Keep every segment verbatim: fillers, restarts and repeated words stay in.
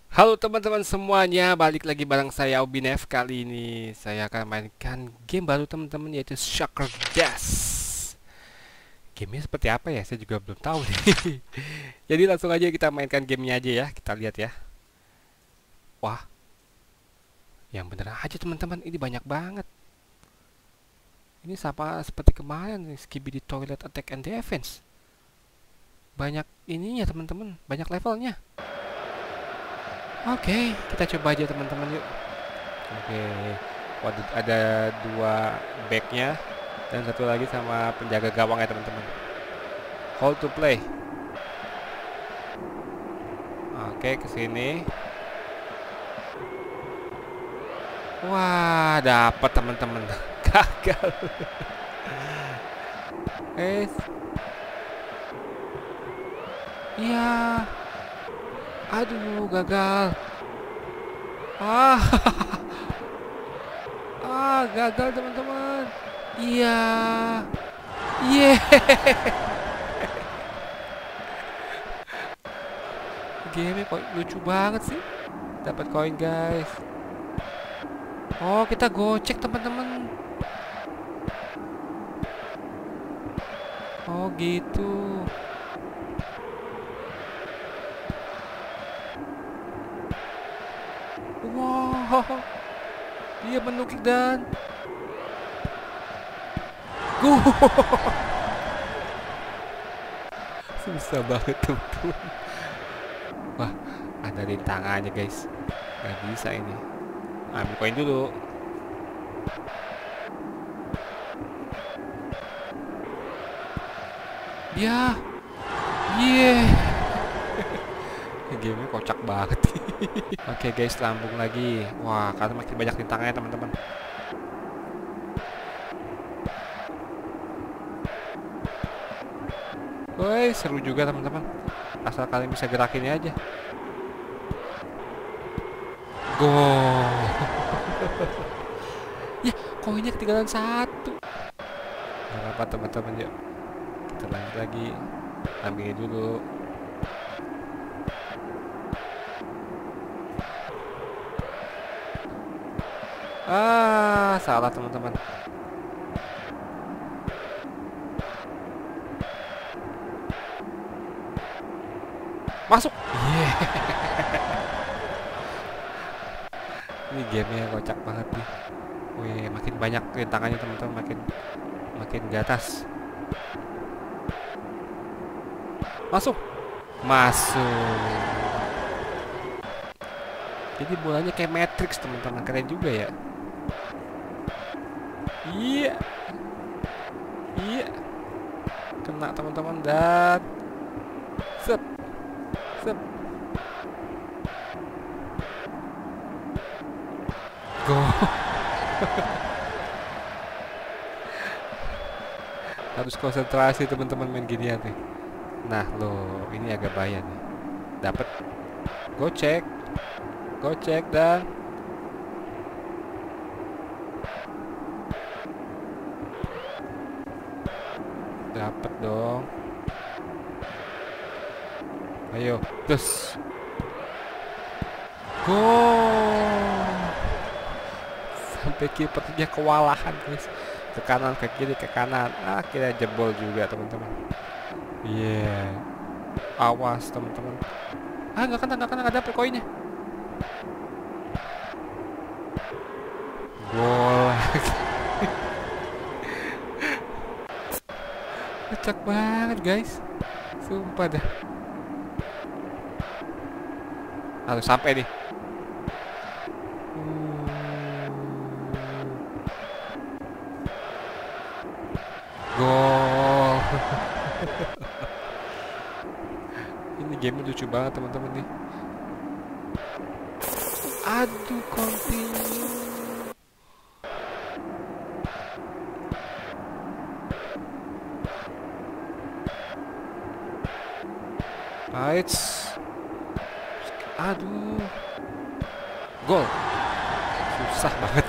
Halo teman-teman semuanya, balik lagi bareng saya Obinef. Kali ini saya akan mainkan game baru teman-teman, yaitu Soccer Dash. Gamenya seperti apa ya? Saya juga belum tahu nih. Jadi langsung aja kita mainkan gamenya aja ya. Kita lihat ya. Wah, yang bener aja teman-teman. Ini banyak banget. Ini sama seperti kemarin nih, Skibidi Toilet Attack and Defense. Banyak ininya teman-teman, banyak levelnya. Oke, kita coba aja teman-teman yuk. Oke, waduh, ada dua backnya dan satu lagi sama penjaga gawang ya teman-teman. Hold to play. Oke, kesini. Wah, dapat teman-teman. Gagal. Eh, iya. Aduh, gagal. Ah, ah, gagal teman-teman. Iya. Yeah. Game kok lucu banget sih. Dapat koin, guys. Oh, kita gocek teman-teman. Oh, gitu. Wow. Dia menukik dan go. Susah banget teman-teman. Wah, ada rintangannya guys. Gak bisa ini. Ambil koin dulu. Ya, yeah. Game kocak banget. Oke guys, lambung lagi. Wah, karena makin banyak rintangannya teman-teman. Woi, seru juga teman-teman. Asal kalian bisa gerakinnya aja. Go. Ya, koinnya ketinggalan satu. Gak apa-apa teman-teman, yuk. Kita lanjut lagi. Ambil dulu. Ah, salah teman-teman. Masuk. Yeah. Ini gamenya kocak banget nih. Wih, makin banyak rintangannya teman-teman, makin makin di atas. Masuk. Masuk. Jadi bolanya kayak Matrix teman-teman, keren juga ya. Iya. Iya. Kena teman-teman dan sep. Sep. Go. Harus konsentrasi teman-teman main ginian nih. Nah, loh, ini agak bahaya nih. Dapat gocek. Gocek dan dapat dong. Ayo, terus. Gol. Sampai kipernya kewalahan, guys. Ke kanan, ke kiri, ke kanan. Akhirnya jebol juga, teman-teman. Iya. Yeah. Awas, teman-teman. Ah, nggak kena, nggak kena, nggak dapet koinnya. Gol. Kocak banget, guys. Sumpah dah. Harus sampai nih. Gol. Ini game lucu banget teman-teman nih. Aduh, continue. Right. Aduh. Gol. Susah banget.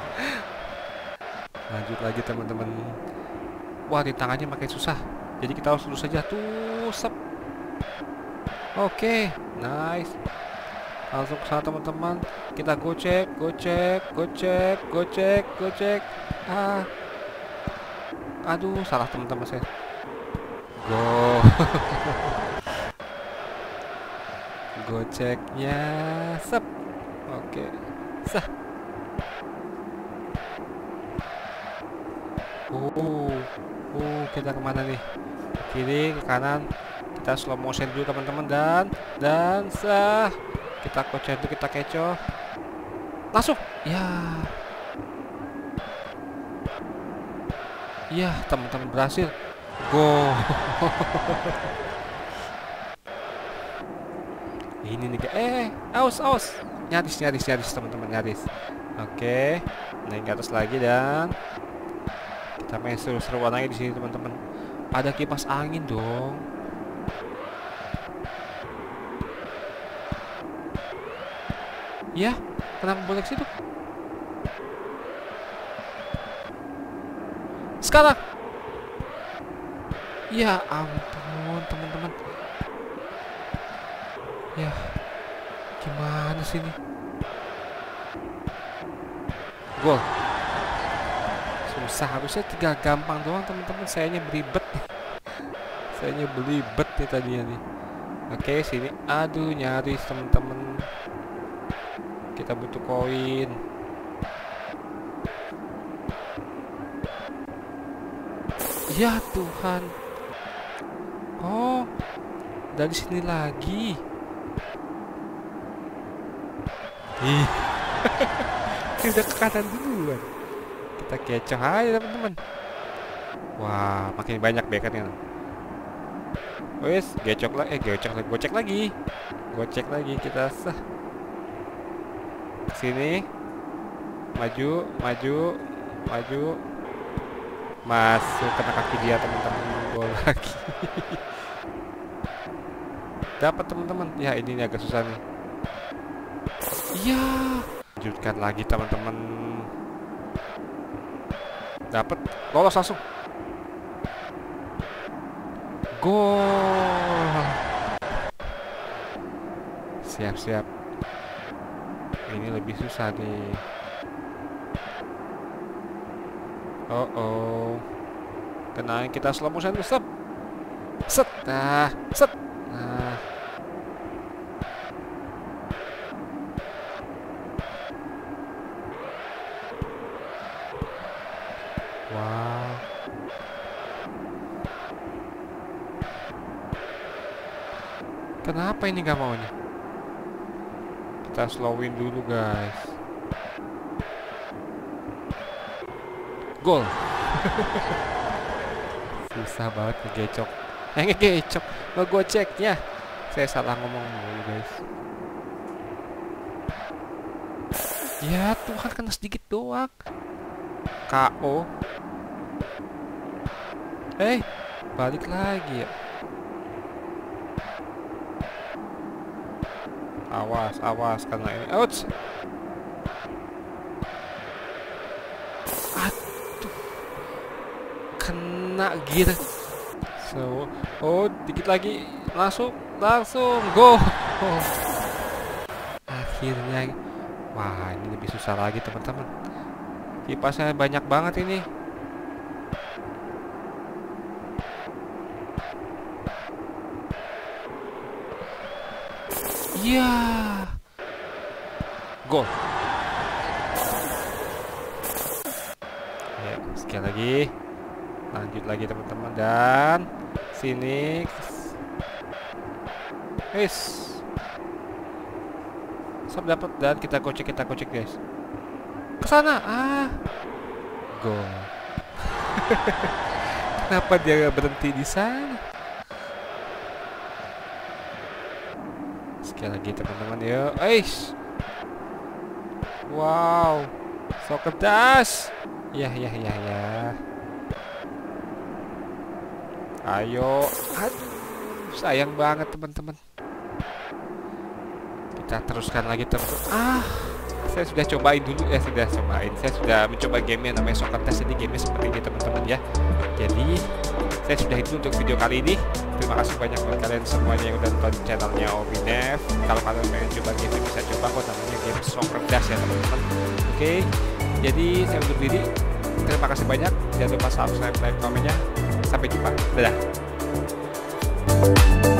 Lanjut lagi teman-teman. Wah, rintangannya makin susah. Jadi kita harus lurus saja tuh. Sep. Oke, nice. Langsung ke sana teman-teman. Kita gocek, gocek, gocek, gocek, gocek. Ah. Aduh, salah teman-teman saya. Go. Goceknya. Sep. Oke. Sah. Uh. Uh, kita kemana nih? Kiri, ke kanan. Kita slow motion dulu teman-teman, dan dan sah. Kita kocek dulu, kita kecoh. Langsung. Ya. Ya, teman-teman berhasil. Go. Ini nih, eh, aus, aus. Nyaris, nyaris, nyaris teman-teman, nyaris. Oke. Naik ke atas lagi dan kita main seru-seruan lagi di sini teman-teman. Ada kipas angin dong. Ya, kenapa boleh ke situ? Sekarang. Ya ampun, teman-teman. Ya, gimana sih ini? Gol. Susah, harusnya tinggal gampang doang teman-teman. Sayanya belibet. Sayanya belibet nih tadinya nih. Oke, sini. Aduh, nyaris teman-teman. Kita butuh koin. Ya Tuhan. Oh, dari sini lagi. Ih. Kita ke kanan duluan. Kita kecoh aja teman-teman. Wah, makin banyak bekannya. Wes, gecok lah, eh gecok lagi, gocek lagi, gocek lagi kita sah. Sini, maju, maju, maju, masuk kena kaki dia teman-teman, gol lagi. Dapat teman-teman, ya ini agak susah nih. Iya, lanjutkan lagi teman-teman. Dapat, lolos langsung. Gol. Siap-siap. Ini lebih susah nih. Oh oh. Tenang, kita slow motion. Set. Set. Nah, set. Nah. Wow. Kenapa ini gak maunya? Kita slowin dulu guys. Gol. Susah banget ngegecok. Eh ngegecok, ngegoceknya. Saya salah ngomong dulu guys. Ya Tuhan, kena sedikit doang. K O. Eh, balik lagi ya. Awas, awas karena ini. Ouch. Aduh. Kena gitu. So, oh, dikit lagi. Langsung, langsung go. Oh. Akhirnya. Wah, ini lebih susah lagi, teman-teman. Kipasnya banyak banget ini. Iya. Gol. Ya, sekali lagi. Lanjut lagi teman-teman, dan sini. Wis. Sob dapat, dan kita kocek, kita kocek guys. Ke sana. Ah. Gol. Kenapa dia berhenti di sana? Sekali lagi teman-teman, yuk. Eish. Wow, so kedas. Ya ya ya ya. Ayo. Aduh, sayang banget teman-teman. Kita teruskan lagi teman-teman. Ah, saya sudah cobain dulu. Ya sudah cobain. Saya sudah mencoba game yang namanya Soccer Dash. Ini game seperti ini teman-teman ya. Jadi Saya sudah itu untuk video kali ini. Terima kasih banyak buat kalian semuanya yang udah nonton channelnya Obinef. Kalau kalian pengen coba game bisa coba kok, namanya game Soccer Dash ya teman-teman. Oke, jadi saya undur diri. Terima kasih banyak. Jangan lupa subscribe, like, komennya. Sampai jumpa. Dadah.